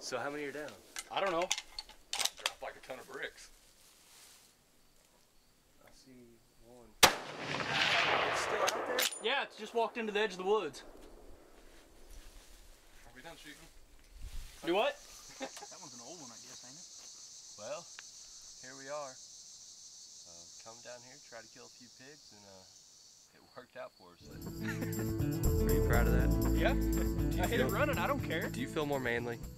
So how many are down? I don't know. Dropped like a ton of bricks. I see one. It's still out there? Yeah, it's just walked into the edge of the woods. Are we done shooting? Do what? That one's an old one, I guess, ain't it? Well, here we are. Come down here, try to kill a few pigs, and it worked out for us. Are you proud of that? Yeah. I hit it running, I don't care. Do you feel more manly?